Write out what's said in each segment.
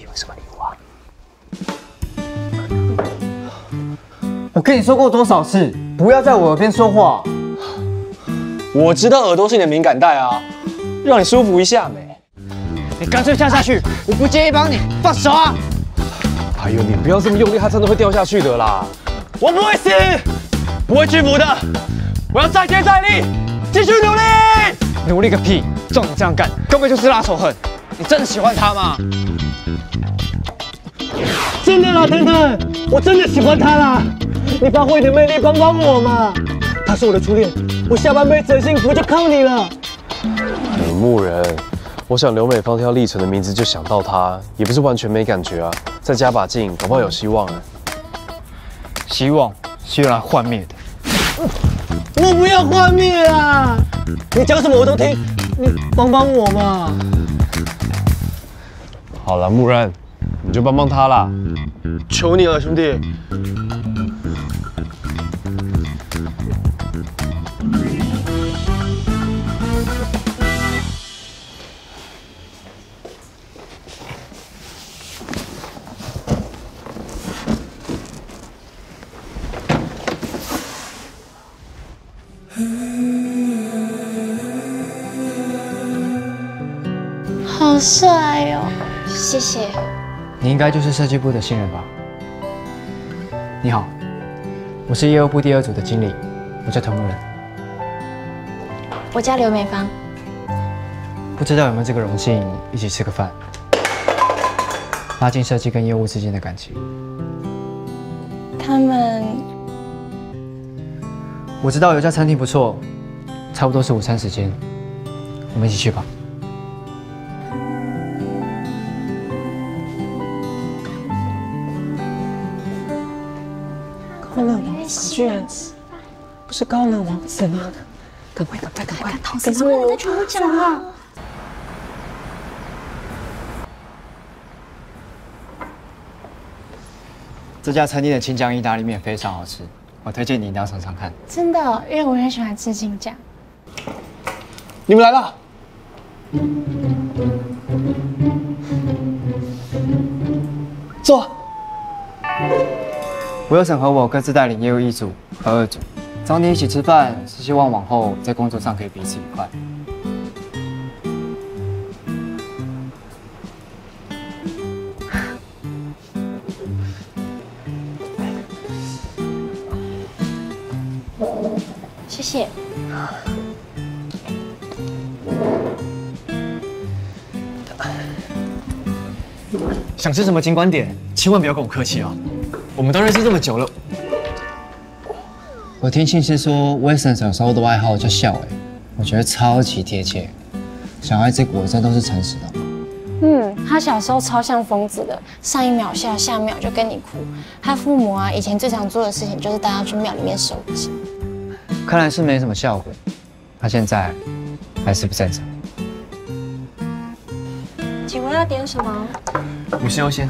你们什么礼物啊？我跟你说过多少次，不要在我耳边说话。 我知道耳朵是你的敏感带啊，让你舒服一下没？ 你干脆跳下去，我不介意帮你。放手啊！ 哎呦，你不要这么用力，它真的会掉下去的啦。 我不会死，不会屈服的，我要再接再厉，继续努力。 努力个屁！照你这样干，根本就是拉仇恨。你真的喜欢他吗？ 真的啦，腾腾，我真的喜欢他啦！你发挥你的魅力，帮帮我嘛！他是我的初恋，我下半辈子的幸福就靠你了。 牧人，我想刘美芳挑历程的名字就想到他，也不是完全没感觉啊。再加把劲，搞不好有希望啊。 希望是用来幻灭的。 我不要幻灭啊！你讲什么我都听，你帮帮我嘛！ 好了，牧人，你就帮帮他啦。 求你了，兄弟。 好帅哦！谢谢。 你应该就是设计部的新人吧？你好，我是业务部第2组的经理，我叫藤木人。 我叫刘美芳。 不知道有没有这个荣幸一起吃个饭，拉近设计跟业务之间的感情。 他们， 我知道有家餐厅不错，差不多是午餐时间，我们一起去吧。 高冷王子居然不是高冷王子吗？赶快，跟他们在全部讲啊！ 这家餐厅的青酱意大利面非常好吃，我推荐你一定要尝尝看。 真的哦，因为我很喜欢吃青酱。 你们来了。坐。 我有审核我各自带领业务1组和2组，找你一起吃饭，是希望往后在工作上可以彼此愉快。 谢谢。 想吃什么尽管点，千万不要跟我客气哦。我们都认识这么久了。我听信师说，Wilson 小时候的外号叫笑欸，我觉得超级贴切。小孩子果真都是诚实的。 他小时候超像疯子的，上一秒笑，下一秒就跟你哭。他父母啊，以前最常做的事情就是带他去庙里面收集。 看来是没什么效果，他现在还是不正常。 请问要点什么 5星优先。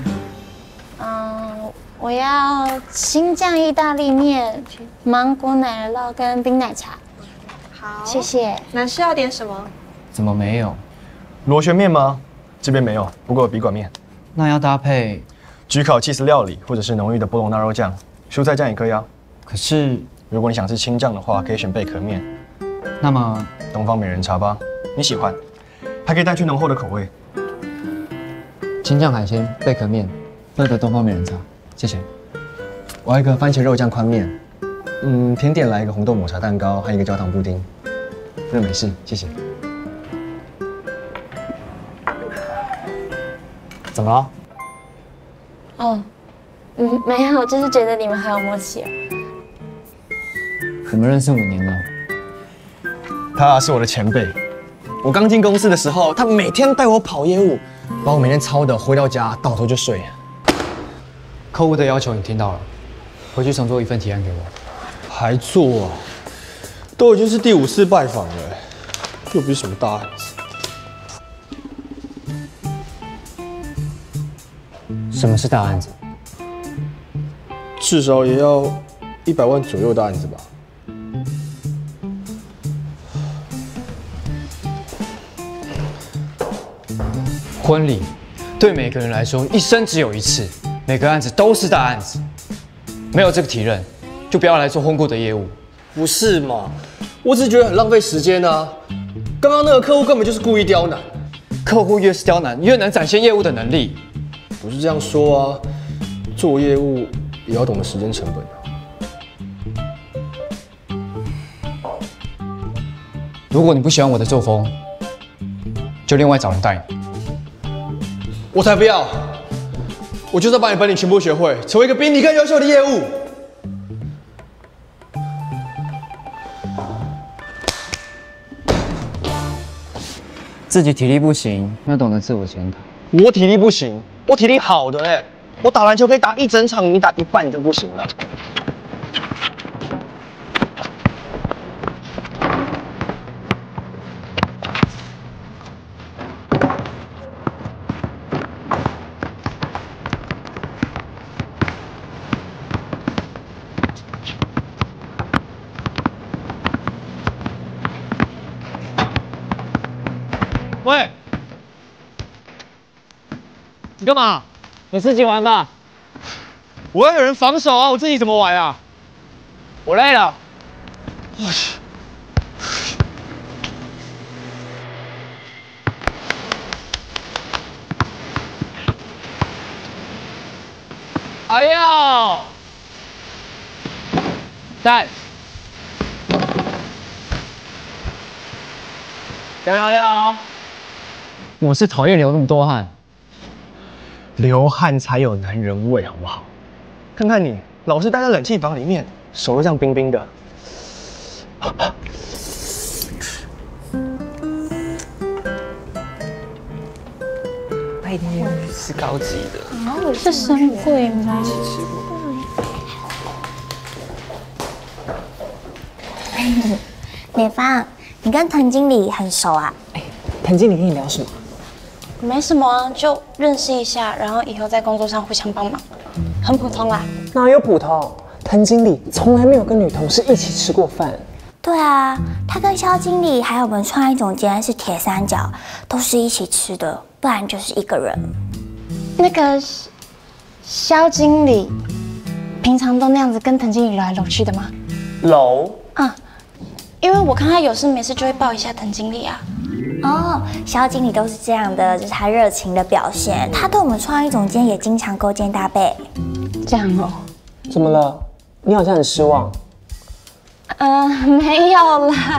我要青酱意大利面、芒果奶酪跟冰奶茶。 好， 谢谢。 男士要点什么？ 怎么没有？ 螺旋面吗？这边没有，不过有笔管面。 那要搭配焗烤起司料理，或者是浓郁的波隆纳肉酱，蔬菜酱也可以啊。 可是， 如果你想吃清酱的话，可以选贝壳面。 那么东方美人茶吧，你喜欢，还可以带去浓厚的口味。 青酱海鲜、贝壳面，2个东方美人茶，谢谢。 我要一个番茄肉酱宽面，甜点来一个红豆抹茶蛋糕，还有一个焦糖布丁。那没事，谢谢。 怎么了？ 哦，没有，就是觉得你们很有默契哦。 我们认识5年了。 他是我的前辈，我刚进公司的时候，他每天带我跑业务，把我每天操的回到家倒头就睡。 客户的要求你听到了，回去重做一份提案给我。 还做啊？都已经是第5次拜访了，又不是什么大案子。 什么是大案子？ 至少也要100万左右的案子吧。 婚礼对每个人来说，一生只有一次，每个案子都是大案子。没有这个体认，就不要来做混过的业务。 不是嘛？我只是觉得很浪费时间啊。刚刚那个客户根本就是故意刁难。 客户越是刁难，越能展现业务的能力。 不是这样说啊，做业务也要懂得时间成本啊。 如果你不喜欢我的作风，就另外找人带你。 我才不要！我就是要把你本领全部学会，成为一个比你更优秀的业务。 自己体力不行，要懂得自我检讨。 我体力不行，我体力好的哎，我打篮球可以打一整场，你打一半你就不行了。 喂，你干嘛？你自己玩吧。我要有人防守啊，我自己怎么玩啊？我累了。我去。哎呦！站。聊。我是讨厌流那么多汗，流汗才有男人味，好不好？看看你，老是待在冷气房里面，手都这样冰冰的。那一定是高级的。 哦，是神鬼吗？ 美芳，你跟滕经理很熟啊？ 滕经理跟你聊什么？ 没什么啊，就认识一下，然后以后在工作上互相帮忙，很普通啦。 哪有普通？滕经理从来没有跟女同事一起吃过饭。 对啊，他跟肖经理还有我们创意总监是铁三角，都是一起吃的，不然就是一个人。 那个肖经理平常都那样子跟滕经理搂来搂去的吗？ 搂？ 啊，因为我看他有事没事就会抱一下滕经理啊。 哦，肖经理都是这样的，这是他热情的表现。他对我们创意总监也经常勾肩搭背。 这样哦？ 怎么了？你好像很失望。 没有啦。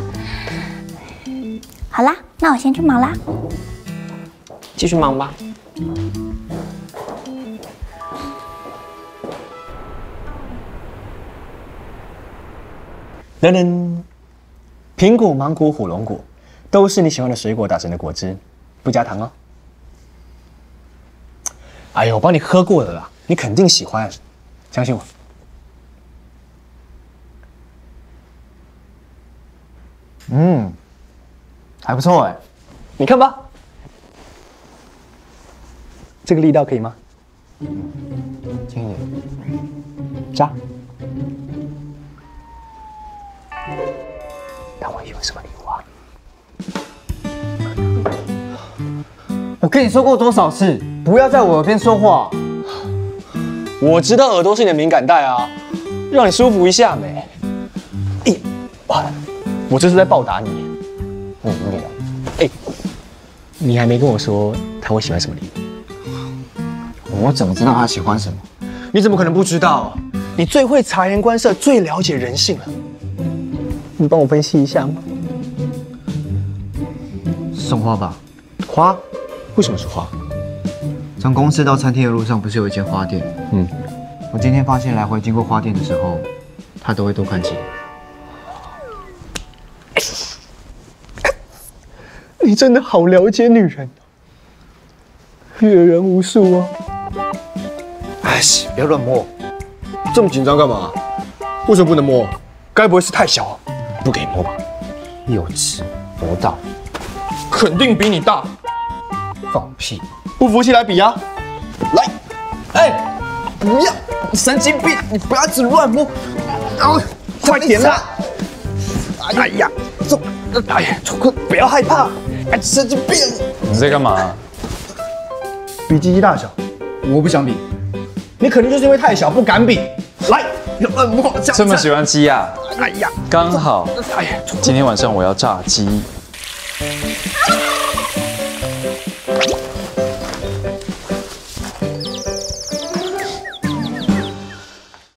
好啦，那我先去忙啦。 继续忙吧。 噔噔，苹果、芒果、火龙果，都是你喜欢的水果打成的果汁，不加糖哦。哎呦，我帮你喝过了啦，你肯定喜欢，相信我。还不错哎，你看吧，这个力道可以吗？ 轻一点。 扎。他会喜欢什么礼物啊？ 我跟你说过多少次，不要在我耳边说话。 我知道耳朵是你的敏感带啊，让你舒服一下没？我这是在报答你。你无聊。你还没跟我说他会喜欢什么礼物？ 我怎么知道他喜欢什么？ 你怎么可能不知道？你最会察言观色，最了解人性了。你帮我分析一下吗？ 送花吧。 花？为什么是花？ 从公司到餐厅的路上不是有一间花店？我今天发现来回经过花店的时候，他都会多看几眼。 你真的好了解女人，阅人无数哦。不要乱摸， 这么紧张干嘛？为什么不能摸？该不会是太小？ 不给摸吧？ 幼稚，多大？ 肯定比你大。 放屁！ 不服气来比啊！来，不要！神经病！你不要一直乱摸！ 快点啦！哎呀，走！哎呀，不要害怕！神经病！ 你在干嘛？ 比鸡鸡大小。 我不想比。 你肯定就是因为太小不敢比。来， 这么喜欢鸡啊？ 哎呀， 刚好， 哎呀， 今天晚上我要炸鸡。 啊